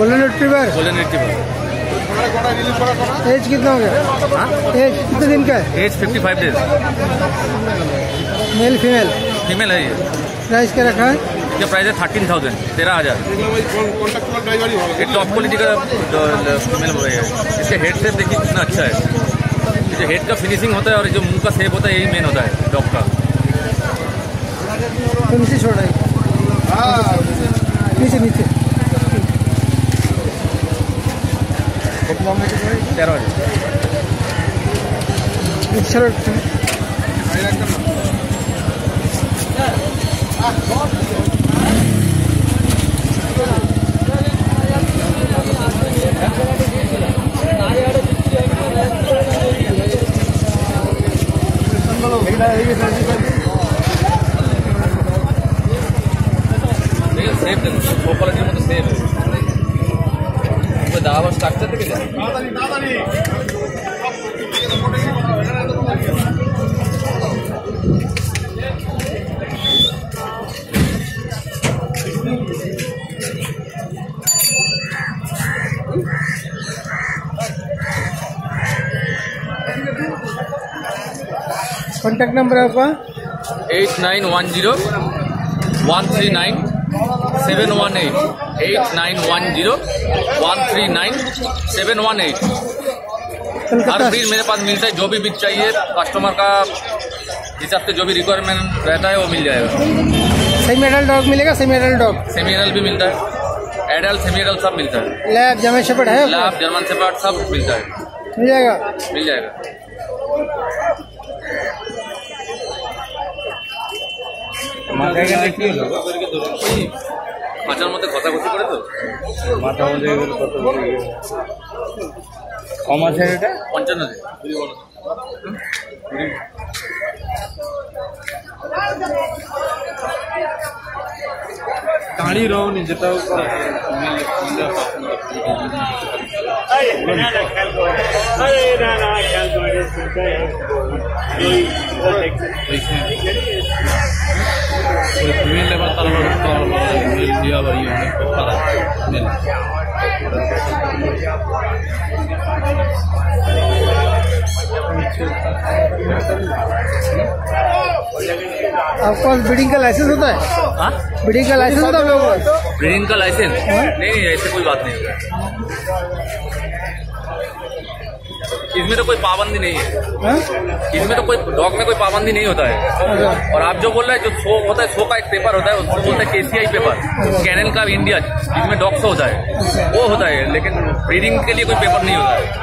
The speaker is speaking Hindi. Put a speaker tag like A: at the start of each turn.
A: Golden retriever.
B: Golden retriever.
A: Age कितना हो गया? एज कितने दिन का है?
B: Age 55 days.
A: Male female?
B: Female है ये।
A: प्राइस क्या रखा है?
B: इसका प्राइस है 13,000, 13,000। ये टॉप क्वालिटी का फीमेल है। इसके हेड शेप देखिए कितना अच्छा है। जो हेड का फिनिशिंग होता है और जो मुंह का शेप होता है यही मेन होता है डॉग का।
A: तो नीचे छोड़ा है, नीचे नीचे
B: 13,000। सेफ क्वालिटी में तो सेफ है। दावा स्ट्रक्चर थे क्या?
A: कॉन्टैक्ट नंबर है आपका?
B: 8910-139-718 8910-139-718। हर ब्रीड मेरे पास मिलता है। जो भी बीज चाहिए कस्टमर का हिसाब से जो भी रिक्वायरमेंट रहता है वो मिल जाएगा।
A: सेमी एडल्ट डॉग मिलेगा? Semi adult dog?
B: Semi adult भी मिलता है, एडल्ट सेमी एडल्ट सब मिलता है।
A: लैब जर्मन शेफर्ड है?
B: लैब जर्मन शेफर्ड सब मिलता है।
A: मिल जाएगा?
B: मिल जाएगा। মাথার মধ্যে ঘষাঘষি করে তো মাথা মধ্যে কম আছে এটা 55 দাঁড়িয়ে রওনি যেটাও फीमेल लेवल दिया बड़ी है
A: आपके पास ब्रीडिंग का लाइसेंस होता है?
B: हाँ,
A: ब्रीडिंग का लाइसेंस होता है लोगों को?
B: ब्रीडिंग का लाइसेंस नहीं, ऐसे कोई बात नहीं होता। इसमें तो कोई पाबंदी नहीं है। इसमें तो कोई डॉग में कोई पाबंदी नहीं होता है। और आप जो बोल रहे हैं जो शो होता है, शो का एक पेपर होता है उसको बोलते हैं KCI पेपर, कैनल का इंडिया, जिसमें डॉग शो होता है वो होता है। लेकिन ब्रीडिंग के लिए कोई पेपर नहीं होता है।